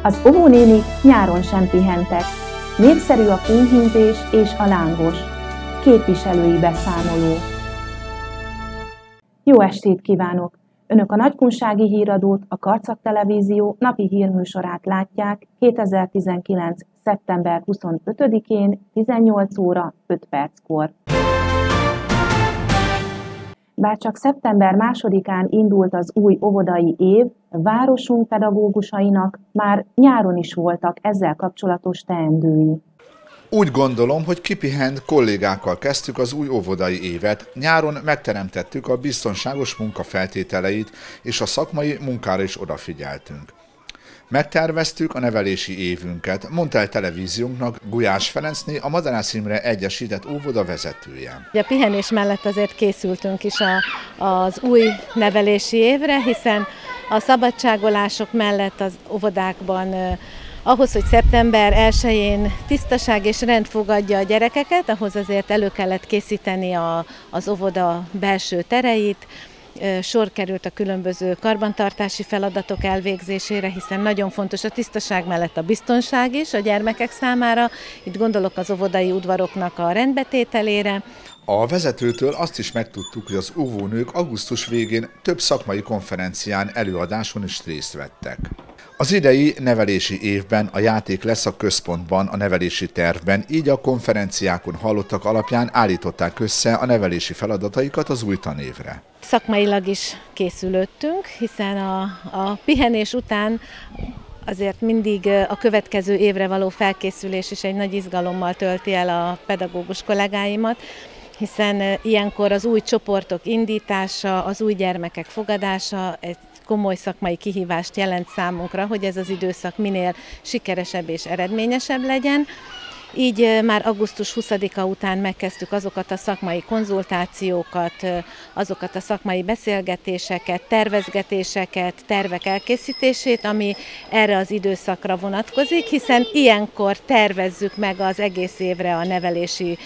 Az óvónénik nyáron sem pihentek. Népszerű a kunyhínzés és a lángos. Képviselői beszámoló. Jó estét kívánok! Önök a Nagykunsági Híradót, a Karcag Televízió napi hírműsorát látják 2019. szeptember 25-én 18 óra 5 perckor. Bár csak szeptember 2-án indult az új óvodai év, városunk pedagógusainak már nyáron is voltak ezzel kapcsolatos teendői. Úgy gondolom, hogy kipihent kollégákkal kezdtük az új óvodai évet. Nyáron megteremtettük a biztonságos munka feltételeit, és a szakmai munkára is odafigyeltünk. Megterveztük a nevelési évünket, mondta el televíziónknak Gulyás Ferencné, a Madarász Imre Egyesített óvoda vezetője. A pihenés mellett azért készültünk is az új nevelési évre, hiszen a szabadságolások mellett az óvodákban ahhoz, hogy szeptember 1-én tisztaság és rend fogadja a gyerekeket, ahhoz azért elő kellett készíteni az óvoda belső tereit. Sor került a különböző karbantartási feladatok elvégzésére, hiszen nagyon fontos a tisztaság mellett a biztonság is a gyermekek számára. Itt gondolok az óvodai udvaroknak a rendbetételére. A vezetőtől azt is megtudtuk, hogy az óvónők augusztus végén több szakmai konferencián, előadáson is részt vettek. Az idei nevelési évben a játék lesz a központban, a nevelési tervben, így a konferenciákon hallottak alapján állították össze a nevelési feladataikat az új tanévre. Szakmailag is készülődtünk, hiszen a pihenés után azért mindig a következő évre való felkészülés is egy nagy izgalommal tölti el a pedagógus kollégáimat, hiszen ilyenkor az új csoportok indítása, az új gyermekek fogadása egy komoly szakmai kihívást jelent számunkra, hogy ez az időszak minél sikeresebb és eredményesebb legyen. Így már augusztus 20-a után megkezdtük azokat a szakmai konzultációkat, azokat a szakmai beszélgetéseket, tervezgetéseket, tervek elkészítését, ami erre az időszakra vonatkozik, hiszen ilyenkor tervezzük meg az egész évre a nevelési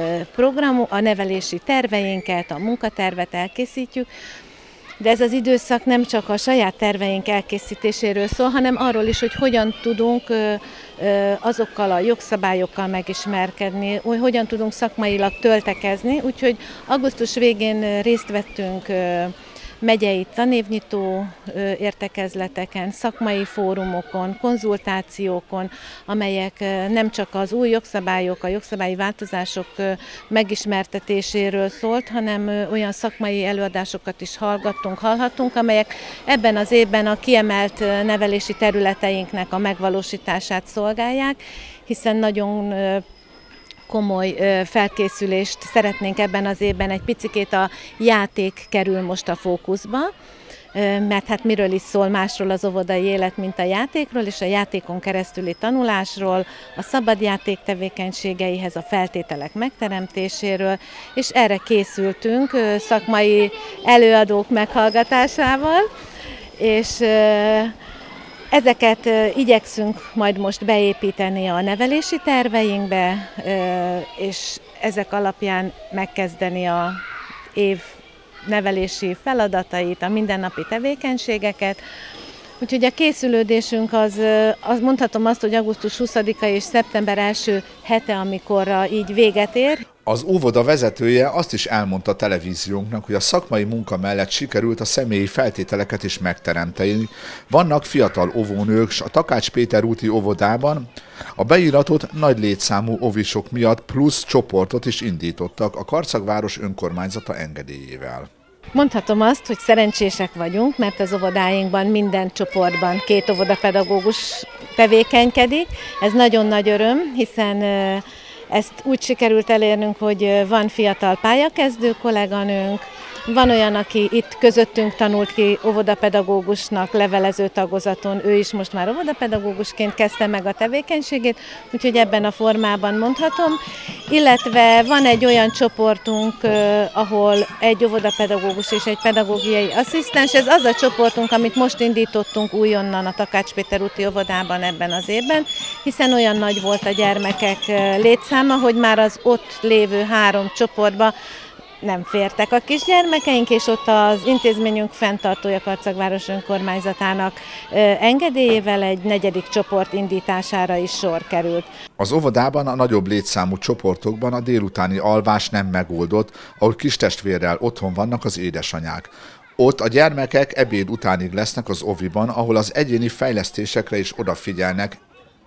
a nevelési terveinket, a munkatervet elkészítjük. De ez az időszak nem csak a saját terveink elkészítéséről szól, hanem arról is, hogy hogyan tudunk azokkal a jogszabályokkal megismerkedni, hogy hogyan tudunk szakmailag töltekezni. Úgyhogy augusztus végén részt vettünk megyei tanévnyitó értekezleteken, szakmai fórumokon, konzultációkon, amelyek nem csak az új jogszabályok, a jogszabályi változások megismertetéséről szólt, hanem olyan szakmai előadásokat is hallhattunk, amelyek ebben az évben a kiemelt nevelési területeinknek a megvalósítását szolgálják, hiszen nagyon komoly felkészülést szeretnénk ebben az évben, egy picikét a játék kerül most a fókuszba, mert hát miről is szól másról az óvodai élet, mint a játékról, és a játékon keresztüli tanulásról, a szabadjáték tevékenységeihez, a feltételek megteremtéséről, és erre készültünk szakmai előadók meghallgatásával, és ezeket igyekszünk majd most beépíteni a nevelési terveinkbe, és ezek alapján megkezdeni az év nevelési feladatait, a mindennapi tevékenységeket. Úgyhogy a készülődésünk az mondhatom azt, hogy augusztus 20-a és szeptember 1. hete, amikor így véget ér. Az óvoda vezetője azt is elmondta a televíziónknak, hogy a szakmai munka mellett sikerült a személyi feltételeket is megteremteni. Vannak fiatal óvónők a Takács Péter úti óvodában. A beíratott nagy létszámú óvisok miatt plusz csoportot is indítottak a Karcagváros önkormányzata engedélyével. Mondhatom azt, hogy szerencsések vagyunk, mert az óvodáinkban minden csoportban 2 óvodapedagógus tevékenykedik. Ez nagyon nagy öröm, hiszen ezt úgy sikerült elérnünk, hogy van fiatal pályakezdő kolléganőnk, van olyan, aki itt közöttünk tanult ki óvodapedagógusnak, levelező tagozaton, ő is most már óvodapedagógusként kezdte meg a tevékenységét, úgyhogy ebben a formában mondhatom. Illetve van egy olyan csoportunk, ahol egy óvodapedagógus és egy pedagógiai asszisztens, ez az a csoportunk, amit most indítottunk újonnan a Takács Péter úti óvodában ebben az évben, hiszen olyan nagy volt a gyermekek létszáma, hogy már az ott lévő 3 csoportba nem fértek a kisgyermekeink, és ott az intézményünk fenntartója, Karcagváros önkormányzatának engedélyével egy 4. csoport indítására is sor került. Az óvodában a nagyobb létszámú csoportokban a délutáni alvás nem megoldott, ahol kistestvérrel otthon vannak az édesanyák. Ott a gyermekek ebéd utánig lesznek az oviban, ahol az egyéni fejlesztésekre is odafigyelnek.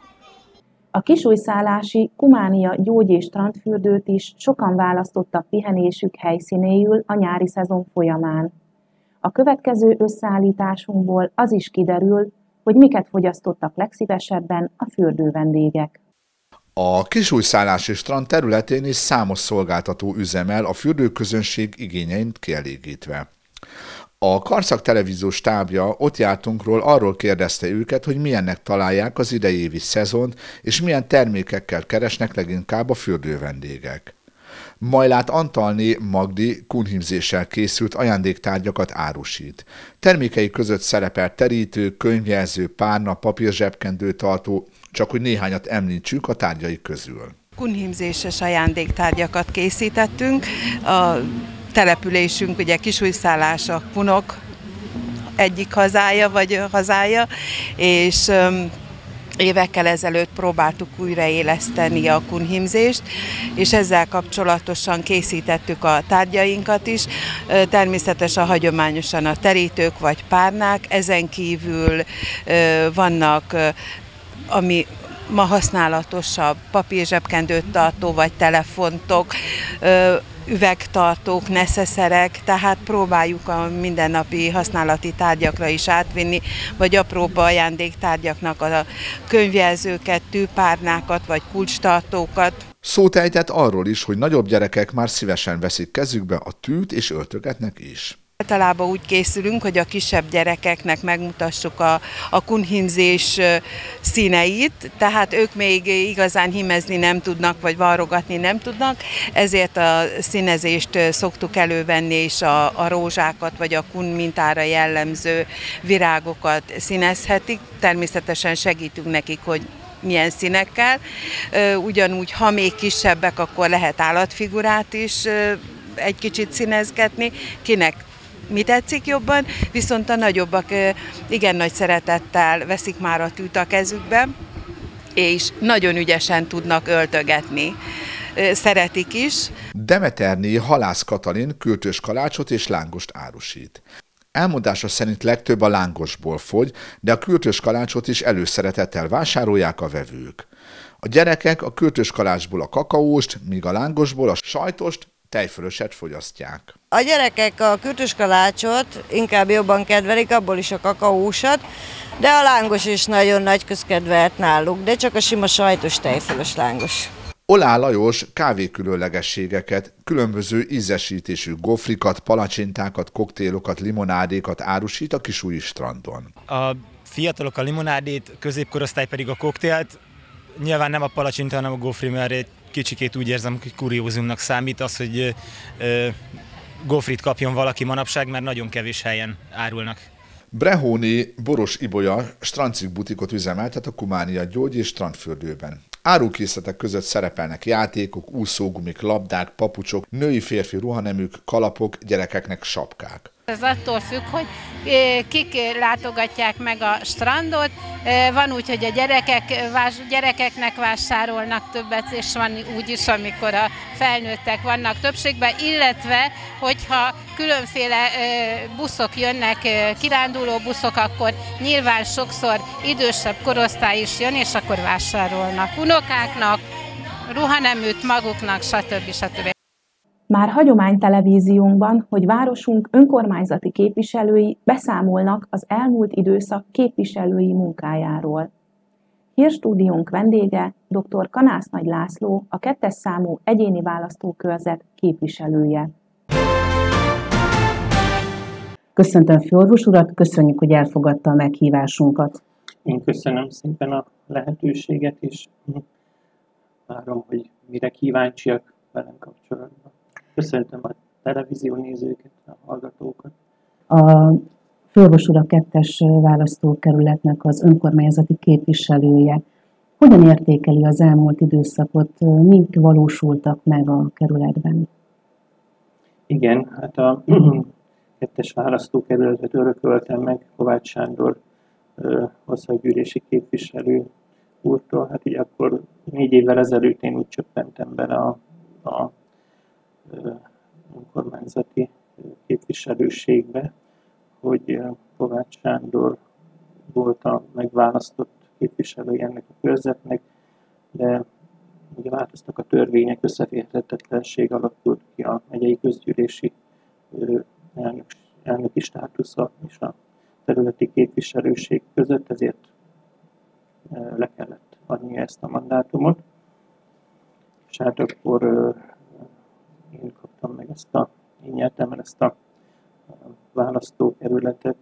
A kisújszállási Kumánia gyógy- és strandfürdőt is sokan választottak pihenésük helyszínéül a nyári szezon folyamán. A következő összeállításunkból az is kiderül, hogy miket fogyasztottak legszívesebben a fürdő vendégek. A kisújszállási strand területén is számos szolgáltató üzemel a fürdőközönség igényeit kielégítve. A Karcag televízió stábja ott jártunkról arról kérdezte őket, hogy milyennek találják az idei évi szezont, és milyen termékekkel keresnek leginkább a fürdővendégek. Majlát Antalné Magdi kunhimzéssel készült ajándéktárgyakat árusít. Termékei között szerepel terítő, könyvjelző, párna, papírzsebkendőtartó, csak hogy néhányat említsük a tárgyai közül. Kunhimzéses ajándéktárgyakat készítettünk. A településünk ugye kisújszállás a kunok egyik hazája, és évekkel ezelőtt próbáltuk újraéleszteni a kunhimzést, és ezzel kapcsolatosan készítettük a tárgyainkat is. Természetesen hagyományosan a terítők vagy párnák, ezen kívül vannak, ami ma használatosabb, papírzsebkendőt tartó vagy telefontok, üvegtartók, neszeszerek, tehát próbáljuk a mindennapi használati tárgyakra is átvinni, vagy apróbb ajándéktárgyaknak a könyvjelzőket, tűpárnákat vagy kulcstartókat. Szót ejtett arról is, hogy nagyobb gyerekek már szívesen veszik kezükbe a tűt és öltögetnek is. Általában úgy készülünk, hogy a kisebb gyerekeknek megmutassuk a kunhimzés színeit, tehát ők még igazán hímezni nem tudnak, vagy varrogatni nem tudnak, ezért a színezést szoktuk elővenni, és a rózsákat, vagy a kun mintára jellemző virágokat színezhetik. Természetesen segítünk nekik, hogy milyen színekkel. Ugyanúgy, ha még kisebbek, akkor lehet állatfigurát is egy kicsit színezgetni, kinek mi tetszik jobban, viszont a nagyobbak igen nagy szeretettel veszik már a tűt a kezükbe, és nagyon ügyesen tudnak öltögetni. Szeretik is. Demeterné Halász Katalin kürtös kalácsot és lángost árusít. Elmondása szerint legtöbb a lángosból fogy, de a kürtös kalácsot is előszeretettel vásárolják a vevők. A gyerekek a kürtös kalácsból a kakaóst, míg a lángosból a sajtost, tejfölöset fogyasztják. A gyerekek a kürtös kalácsot inkább jobban kedvelik, abból is a kakaósat, de a lángos is nagyon nagy közkedvelt náluk, de csak a sima sajtos tejfölös lángos. Olá Lajos kávékülönlegességeket, különböző ízesítésű gofrikat, palacsintákat, koktélokat, limonádékat árusít a kisúji strandon. A fiatalok a limonádét, középkorosztály pedig a koktélt. Nyilván nem a palacsinta, hanem a gofri, mert egy kicsikét úgy érzem, hogy kuriózumnak számít az, hogy gofrit kapjon valaki manapság, mert nagyon kevés helyen árulnak. Brehóné Boros Ibolya strandcikk butikot üzemeltet a Kumánia gyógy- és strandfürdőben. Árukészletek között szerepelnek játékok, úszógumik, labdák, papucsok, női-férfi ruhaneműk, kalapok, gyerekeknek sapkák. Ez attól függ, hogy kik látogatják meg a strandot. Van úgy, hogy a gyerekeknek vásárolnak többet, és van úgy is, amikor a felnőttek vannak többségben, illetve hogyha különféle buszok jönnek, kiránduló buszok, akkor nyilván sokszor idősebb korosztály is jön, és akkor vásárolnak unokáknak, ruhaneműt maguknak, stb. Már hagyománytelevíziónkban, hogy városunk önkormányzati képviselői beszámolnak az elmúlt időszak képviselői munkájáról. Hírstúdiónk vendége dr. Kanász Nagy László, a 2. számú egyéni választókörzet képviselője. Köszöntöm főorvos urat, köszönjük, hogy elfogadta a meghívásunkat. Én köszönöm szépen a lehetőséget, és várom, hogy mire kíváncsiak velem kapcsolatban. Köszöntöm a televízió nézőket, a hallgatókat. A főorvos úr a 2. választókerületnek az önkormányzati képviselője. Hogyan értékeli az elmúlt időszakot, mik valósultak meg a kerületben? Igen, hát a 2-es választókerületet örököltem meg Kovács Sándor országgyűlési képviselő úrtól. Hát ugye akkor 4 évvel ezelőtt én úgy csöppentem bele a önkormányzati képviselőségbe, hogy Kovács Sándor volt a megválasztott képviselője ennek a körzetnek, de ugye változtak a törvények, összeférhetetlenség alakult ki a megyei közgyűlési elnöki státusza és a területi képviselőség között, ezért le kellett adni ezt a mandátumot. És hát akkor én kaptam meg én nyertem el ezt a választókerületet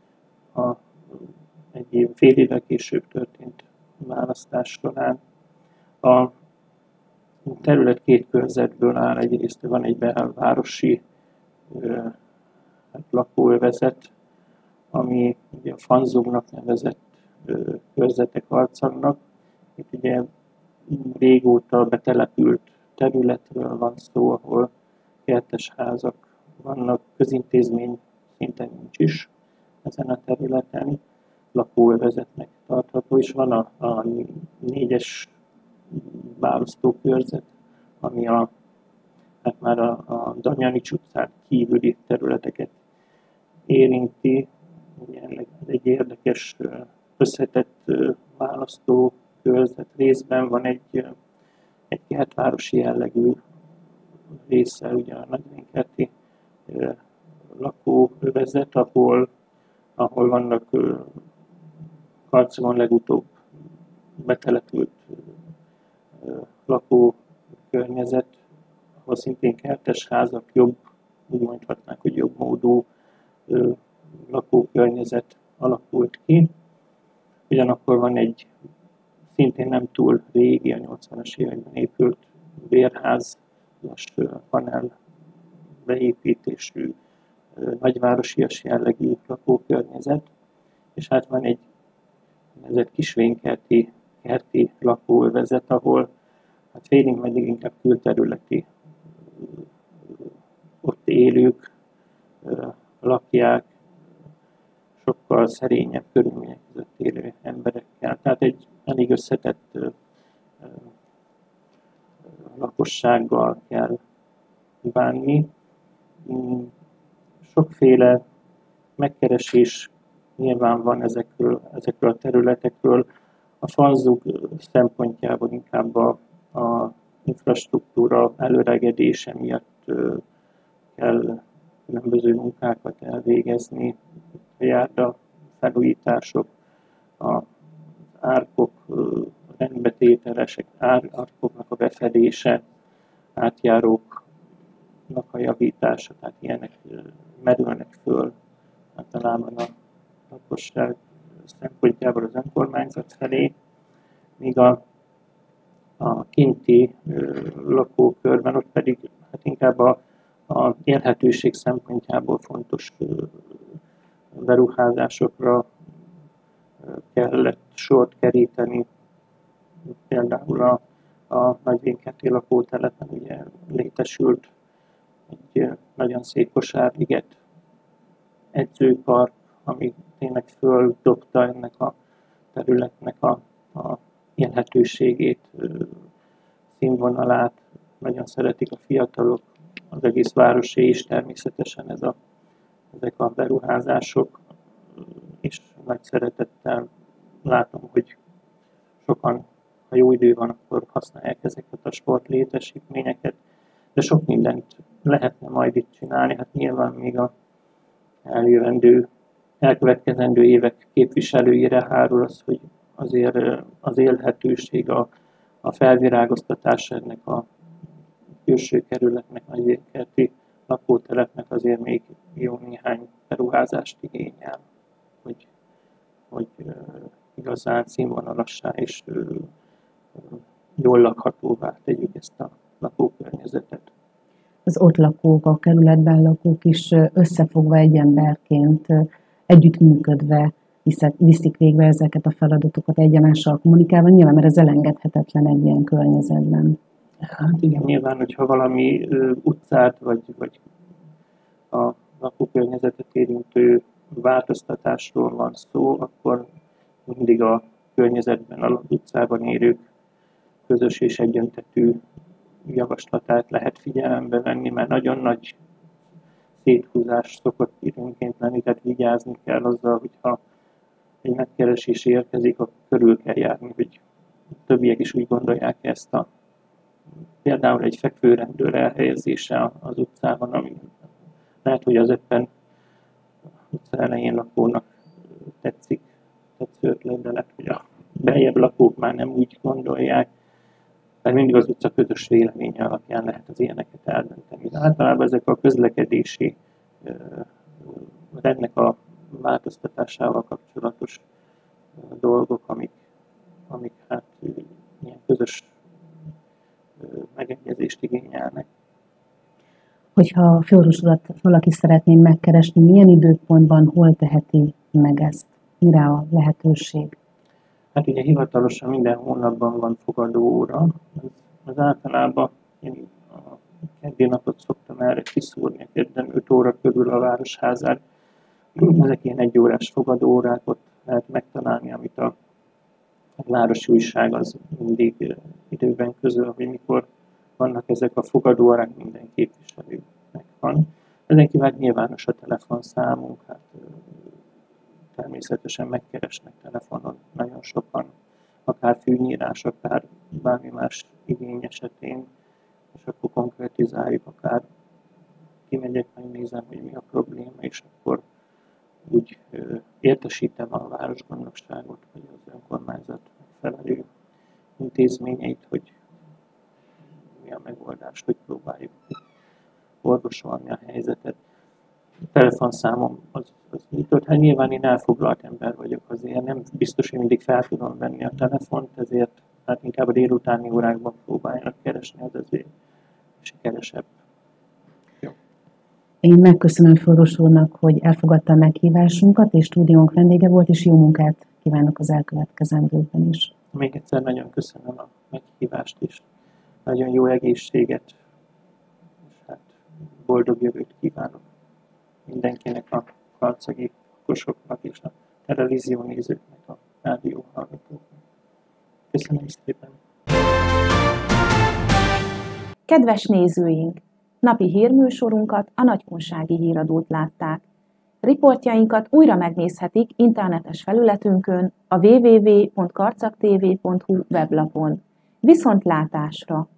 fél évvel később történt választás során. A terület 2 körzetből áll, egyrészt van egy belvárosi lakóövezet, ami ugye a Fanzumnak nevezett körzetek arcagnak. Itt ugye régóta betelepült területről van szó, ahol kertes házak vannak, közintézmény szinte nincs is ezen a területen, lakóövezetnek tartható, és van a 4-es választókörzet, ami hát már a Damjanics utcán kívüli területeket érinti. Ugye ennek egy érdekes összetett választókörzet részben van egy kertvárosi jellegű része, ugye a nagyvénykerti lakóövezet, ahol vannak Karcagon legutóbb betelepült lakókörnyezet, ahol szintén kertes házak, úgy mondhatnánk, hogy jobb módú lakókörnyezet alakult ki. Ugyanakkor van egy szintén nem túl régi, a 80-as években épült bérházas panel beépítésű, nagyvárosias jellegű lakókörnyezet, és hát van egy kisvénykerti lakóövezet, ahol hát félig meddig inkább külterületi ott élők lakják, sokkal szerényebb körülmények között élő emberekkel. Tehát egy elég összetett lakossággal kell bánni. Sokféle megkeresés nyilván van ezekről a területekről. A Fanzug szempontjából inkább a infrastruktúra előregedése miatt kell különböző munkákat elvégezni, a járda felújítások, az árkok rendbetételesek, árkoknak a befedése, átjáróknak a javítása, tehát ilyenek merülnek föl általában a lakosság szempontjából az önkormányzat felé, míg a kinti lakókörben ott pedig hát inkább a élhetőség szempontjából fontos beruházásokra kellett sort keríteni. Például a Nagyvénykerti lakótelepen ugye létesült egy nagyon szép kosárliget, edzőpark, ami tényleg földobta ennek a területnek a élhetőségét, színvonalát. Nagyon szeretik a fiatalok, az egész városé is természetesen ezek a beruházások, és nagy szeretettel látom, hogy sokan, ha jó idő van, akkor használják ezeket a sportlétesítményeket, de sok mindent lehetne majd itt csinálni. Hát nyilván még a elkövetkezendő évek képviselőire hárul az, hogy azért az élhetőség, a felvirágoztatás ennek a külső kerületnek, Nagyvénykerti lakótelepnek azért még jó néhány beruházást igényel, hogy igazán színvonalassá és jól lakhatóvá tegyük ezt a lakókörnyezetet. Az ott lakók, a kerületben lakók is összefogva egy emberként, együttműködve viszik végbe ezeket a feladatokat egymással kommunikálva, nyilván, mert ez elengedhetetlen egy ilyen környezetben. Hát igen, nyilván, hogyha valami utcát vagy a lakókörnyezetet érintő változtatásról van szó, akkor mindig a környezetben, az utcában élők közös és egyöntetű javaslatát lehet figyelembe venni, mert nagyon nagy széthúzás szokott időnként lenni, tehát vigyázni kell azzal, hogyha egy megkeresés érkezik, akkor körül kell járni, hogy többiek is úgy gondolják ezt például egy fekvőrendőr elhelyezése az utcában, ami lehet, hogy az éppen utca elején lakónak tetsző ötlet, de lehet, hogy a beljebb lakók már nem úgy gondolják, mert mindig az utca közös véleménye alapján lehet az ilyeneket eldönteni. De általában ezek a közlekedési rendnek a változtatásával kapcsolatos dolgok, amik hát ilyen közös megegyezést igényelnek. Hogyha a főorvos urat valaki szeretné megkeresni, milyen időpontban, hol teheti meg ezt? Mire a lehetőség? Hát ugye hivatalosan minden hónapban van fogadóóra. Az általában én a keddi napot szoktam erre kiszúrni, kedden 5 óra körül a Városházán. Ezek ilyen 1 órás fogadóórákat lehet megtalálni, amit a városi újság az mindig időben közöl, hogy mikor vannak ezek a fogadóórák, minden képviselőnek van. Ezen kívül nyilvános a telefonszámunk, hát természetesen megkeresnek telefonon nagyon sokan, akár fűnyírás, akár bármi más igény esetén, és akkor konkretizáljuk, akár kimegyek, megnézem, hogy mi a probléma, és akkor úgy értesítem a városgondnokságot, vagy az önkormányzat megfelelő intézményeit, hogy mi a megoldás, hogy próbáljuk orvosolni a helyzetet. A telefonszámom az nyitott, hát nyilván én elfoglalt ember vagyok, azért nem biztos, hogy mindig fel tudom venni a telefont, ezért hát inkább a délutáni órákban próbáljanak keresni, az azért sikeresebb. Jó. Én megköszönöm főorvos úrnak, hogy elfogadta a meghívásunkat, és stúdiónk vendége volt, és jó munkát kívánok az elkövetkezendőkben is. Még egyszer nagyon köszönöm a meghívást is. Nagyon jó egészséget, és hát boldog jövőt kívánok mindenkinek, a karcagi lakosoknak és a televízió nézőknek, a rádió hallgatóknak. Köszönöm szépen! Kedves nézőink! Napi hírműsorunkat, a Nagykunsági Híradót látták. Riportjainkat újra megnézhetik internetes felületünkön, a www.karcaktv.hu weblapon. Viszontlátásra!